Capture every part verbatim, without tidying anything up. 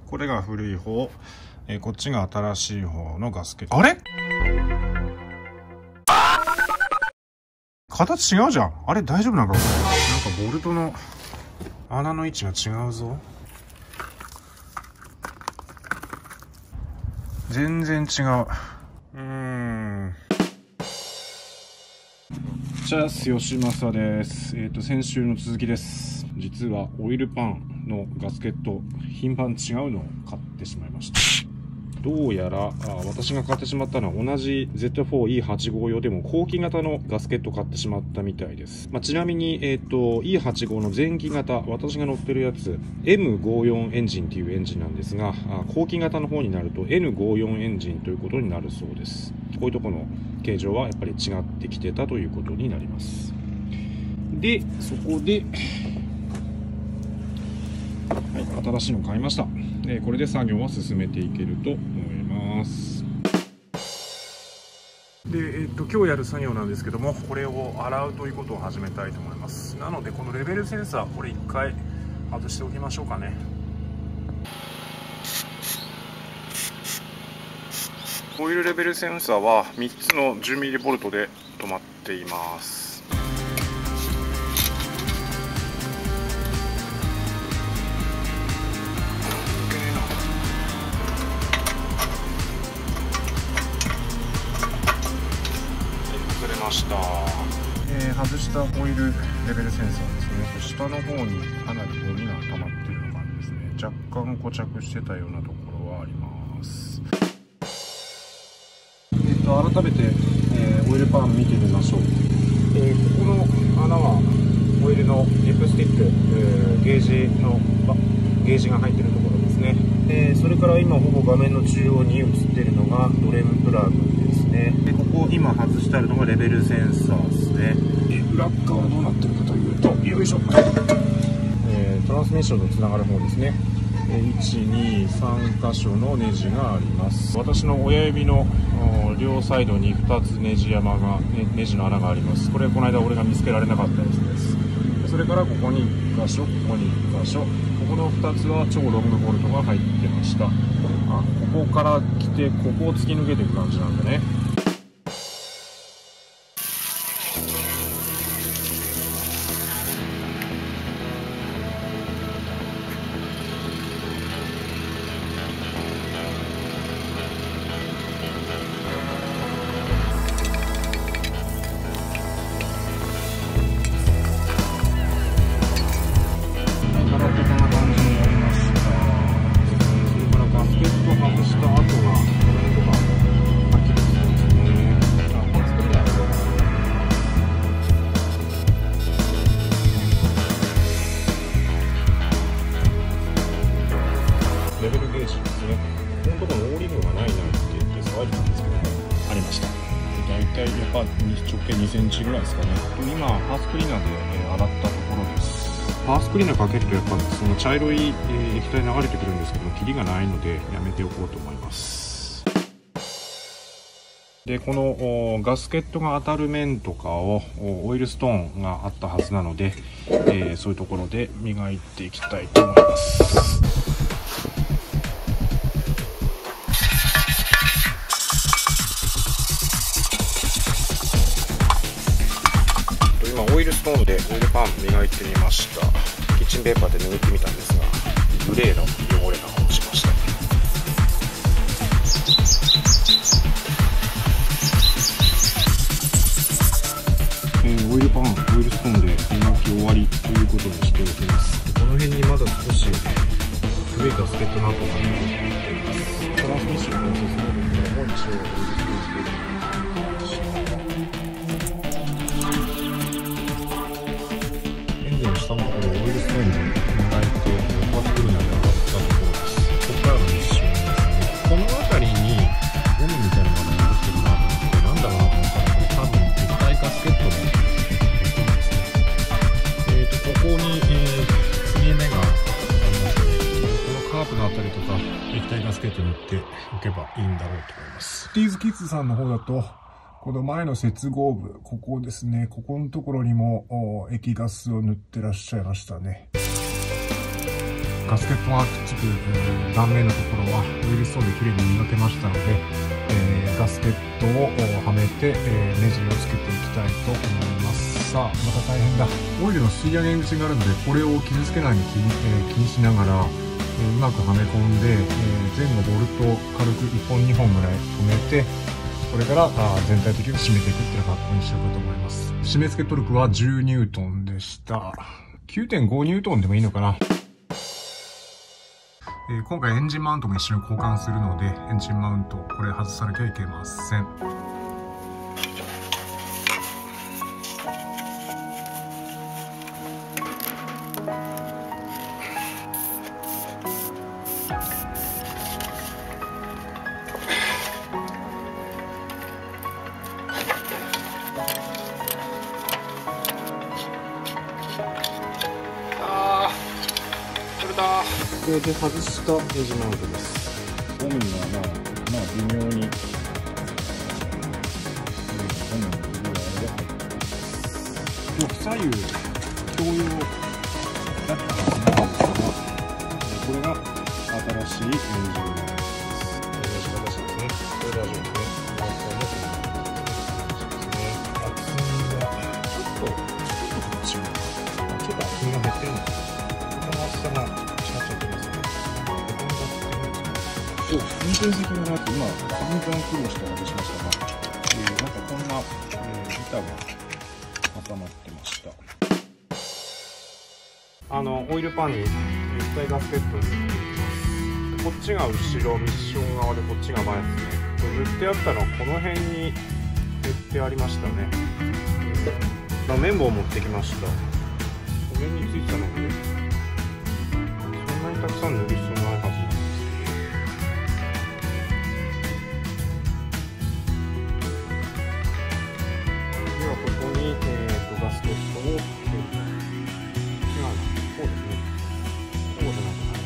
これが古い方、えー、こっちが新しい方のガスケット。あれ？形違うじゃん。あれ大丈夫なのかこれ。なんかボルトの穴の位置が違うぞ。全然違う。うーん。チャス吉正です。えっと、先週の続きです。実はオイルパンのガスケット、頻繁違うのを買ってしまいました。どうやら、あ私が買ってしまったのは同じ ゼットフォーイーはちじゅうご 用でも後期型のガスケットを買ってしまったみたいです。まあ、ちなみに、えっと、イーはちじゅうご の前期型、私が乗ってるやつ、エムごじゅうよん エンジンっていうエンジンなんですが、後期型の方になると エヌごじゅうよん エンジンということになるそうです。こういうところの形状はやっぱり違ってきてたということになります。で、そこで、はい、新しいの買いました。でこれで作業は進めていけると思います。で、えっと、今日やる作業なんですけども、これを洗うということを始めたいと思います。なのでこのレベルセンサー、これいっかい外しておきましょうかね。オイルレベルセンサーはみっつの じゅうミリボルト で止まっています。ました、えー、外したオイルレベルセンサーですね。下の方にかなりゴミが溜まっている感じですね。若干固着してたようなところはあります。えー、と改めて、えー、オイルパン見てみましょう。えー、ここの穴はオイルのリップスティック、えー、ゲージのゲージが入っているところですね。えー、それから今ほぼ画面の中央に映っているのがドレムプラグですね。でここ今外してあるのがレベルセンサーですね。で裏側はどうなってるかというと、よいしょ、えー、トランスミッションとつながる方ですね。いち、に、さん箇所のネジがあります。私の親指の両サイドにふたつネジ山が、ね、ネジの穴があります。これこの間俺が見つけられなかったやつです。それからここにいっ箇所、ここにいっ箇所、ここのふたつは超ロングボルトが入ってました。あ、ここから来てここを突き抜けていく感じなんでね。レベルゲージですね。このところのオーリングがないなって言って騒いでたんですけども、ありました。だいたいやっぱ直径にセンチぐらいですかね。今パースクリーナーで洗ったところです。パースクリーナーかけるとやっぱその茶色い液体流れてくるんですけども、キリがないのでやめておこうと思います。でこのガスケットが当たる面とかをオイルストーンがあったはずなので、えー、そういうところで磨いていきたいと思います。今オイルストーンでオイルパン磨いてみました。キッチンペーパーで拭ってみたんですが、グレーの汚れが落ちました。えー、オイルパン、オイルストーンで磨き終わりということにしておきます。この辺にまだ少し古いガスケットの跡が残っています。トランスミッションのプロセスなので、もう一度オイルストーンで下のところオイルストーンで磨いてパースクリーナーで洗ったところです。ここからの一瞬ですね。この辺りにゴムみたいなのが残ってるなと思って、なんだろうなと思ったら、これ多分液体ガスケットでえーとここに、えー、継ぎ目がありますので、このカープのあたりとか液体ガスケット塗っておけばいいんだろうと思います。ティーズキッズさんの方だとこの前の接合部、ここですね。ここのところにも液ガスを塗ってらっしゃいましたね。 ガスケットがくっつく断面のところはオイルストーンできれいに磨けましたので、えー、ガスケットをはめて、えー、ネジをつけていきたいと思います。さあ、また大変だ。オイルの吸い上げ口があるので、これを傷つけないように気に、えー、気にしながら、えー、うまくはめ込んで、えー、前後ボルトを軽くいっぽんにほんぐらい止めて、これからあ全体的に締めていくっていうのがここにしようかと思います。締め付けトルクはじゅうニュートンでした。きゅうてんごニュートンでもいいのかな。えー、今回エンジンマウントも一緒に交換するので、エンジンマウント、これ外さなきゃいけません。これで外したネジマウントです。ゴムにはまあ、まあ微妙に、うん、ゴムの指輪で左右共用だったはずなんですが、これが新しいネジになります。ネジ形ですね。これ大丈夫ですね。マウントもこんな感じですね。厚みがちょっと、ちょっとこっちも、ちょっと厚みが減ってるんですけど、この厚さが運転席のやつ、今、散々苦労して外しましたが、えー、なんかこんな、えー、板が挟まってました。あの、オイルパンに立体ガスケットを塗っていきます。こっちが後ろ、ミッション側でこっちが前ですね。塗ってあったのはこの辺に塗ってありましたね。えー、綿棒を持ってきました。上についてたので、そんなにたくさん塗る必要ないはずなんです。ガスケットを、違うな、こうですね。こうじゃないとダメ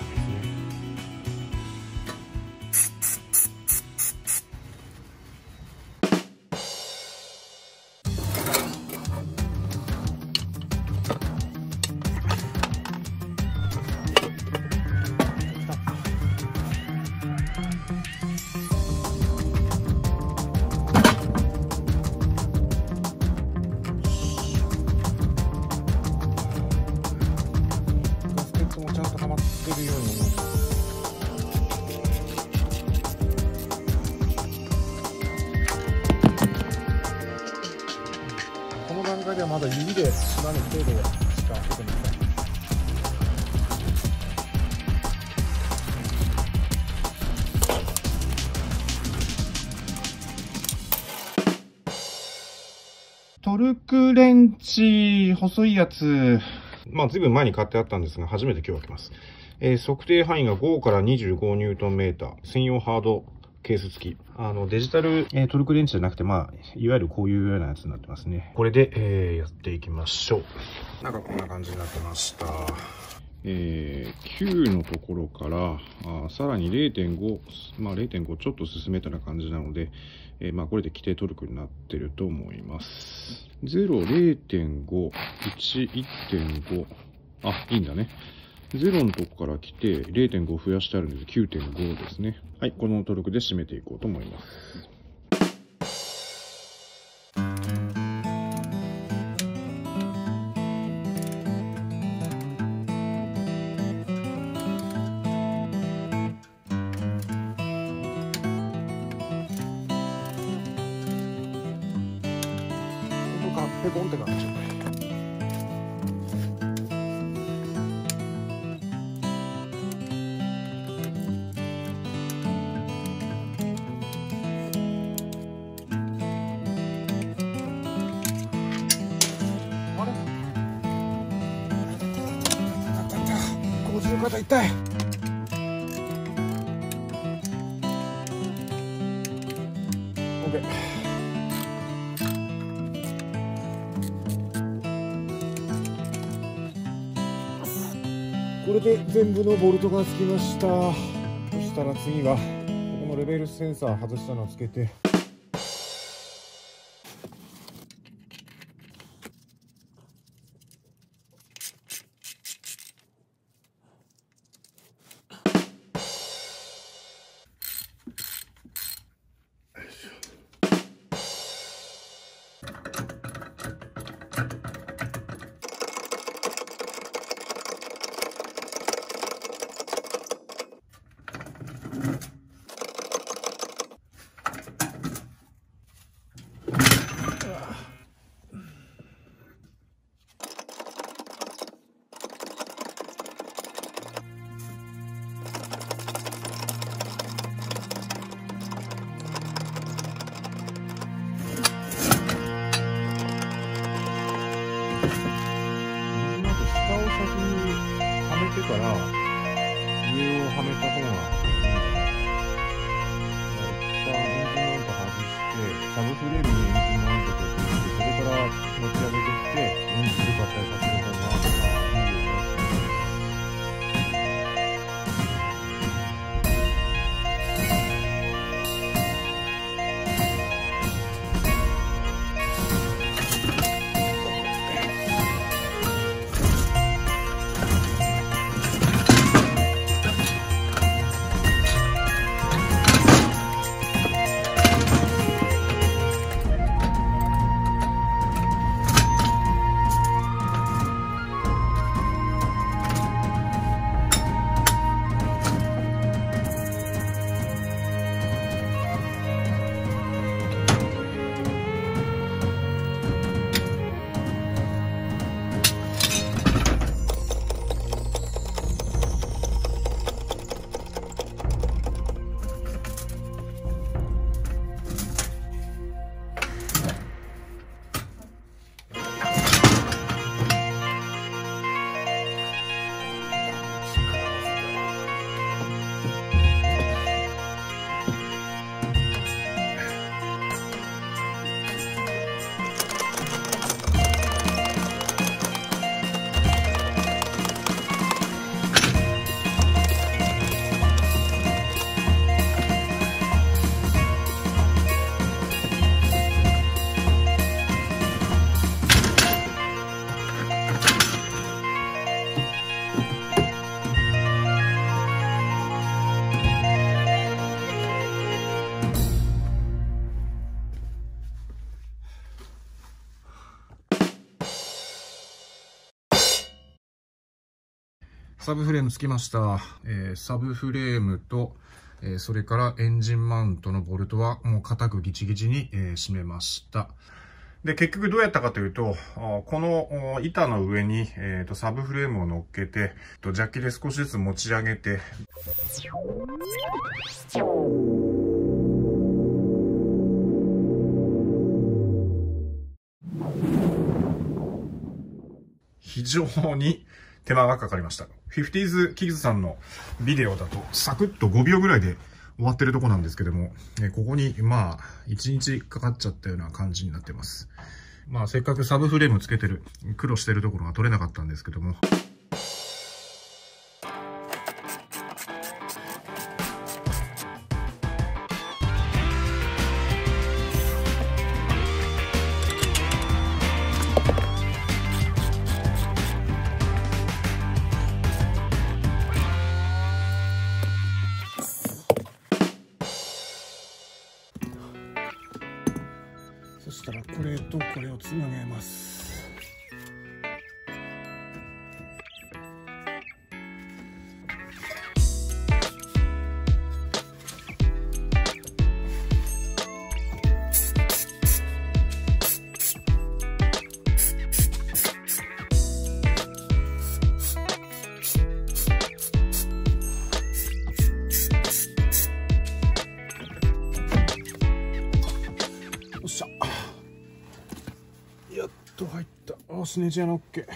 ではまだ指で縛る程度しか出てません。トルクレンチ、細いやつ。まあ、ずいぶん前に買ってあったんですが、初めて今日開けます。えー、測定範囲がごからにじゅうごニュートンメーター、専用ハードケース付き。あの、デジタル、えー、トルクレンチじゃなくて、まあ、いわゆるこういうようなやつになってますね。これで、えー、やっていきましょう。なんかこんな感じになってました。えー、きゅうのところから、あさらに れいてんご、まあ れいてんご ちょっと進めたような感じなので、えー、まあこれで規定トルクになってると思います。ゼロ、れいてんご、いち、いってんご。あ、いいんだね。ゼロのとこから来て れいてんご 増やしてあるので きゅうてんご ですね。はい、このトルクで締めていこうと思います。ペコンってなっちゃう。肩痛い。OK。これで全部のボルトがつきました。そしたら次はここのレベルセンサー外したのをつけて。 から上をはめた方がいいんだね。一旦エンジンマウント外してサブフレームにエンジンマウントとしてそれから持ち上げてきてエンジンで合体させる方がいいような気がします。サブフレームつきました。えー、サブフレームと、えー、それからエンジンマウントのボルトはもう固くギチギチに、えー、締めました。で、結局どうやったかというと、この板の上に、えー、とサブフレームを乗っけて、ジャッキで少しずつ持ち上げて、非常に手間がかかりました。フィフティーズキッズさんのビデオだとサクッとごびょうぐらいで終わってるとこなんですけども、ここにまあいちにちかかっちゃったような感じになってます。まあせっかくサブフレームつけてる、苦労してるところが取れなかったんですけども。そしたらこれとこれをつなげます。よっしゃ。やっと入った。あ、スネジアの OK。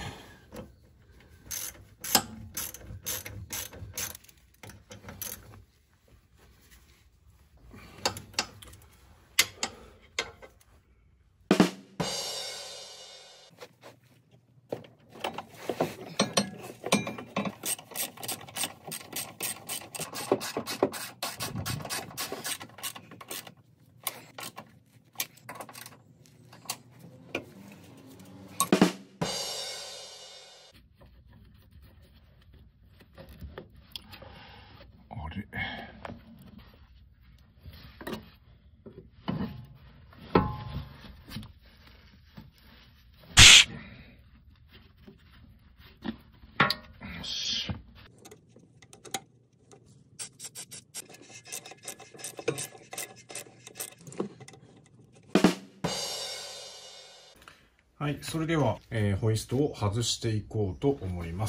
はい、それでは、えー、ホイーストを外していこうと思います。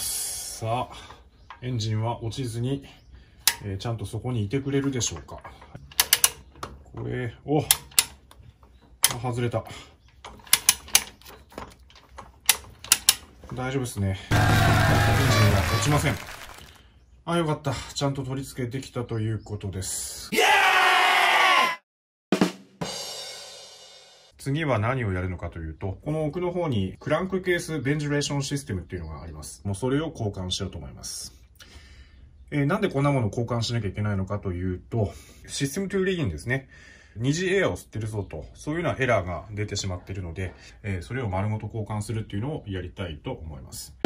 さあ、エンジンは落ちずに、えー、ちゃんとそこにいてくれるでしょうか。これ、お、外れた。大丈夫ですね。エンジンは落ちません。あ、よかった。ちゃんと取り付けできたということです。次は何をやるのかというと、この奥の方にクランクケースベンジュレーションシステムっていうのがあります。もうそれを交換しようと思います。えー、なんでこんなものを交換しなきゃいけないのかというと、システムトゥーリーンですね。二次エアを吸ってるぞと、そういうようなエラーが出てしまっているので、えー、それを丸ごと交換するっていうのをやりたいと思います。